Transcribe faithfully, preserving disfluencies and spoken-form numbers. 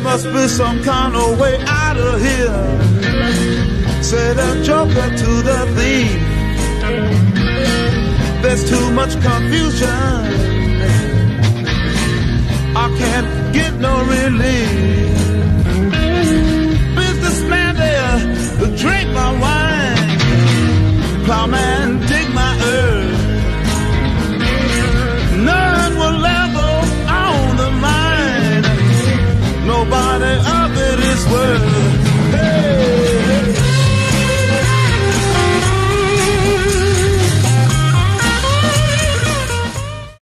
must be some kind of way out of here, said a joker to the thief. There's too much confusion, I can't get no relief.